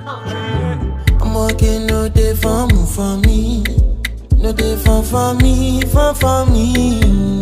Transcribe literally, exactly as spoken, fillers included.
I'm walking no day for me, for me. No day for for me, for for me.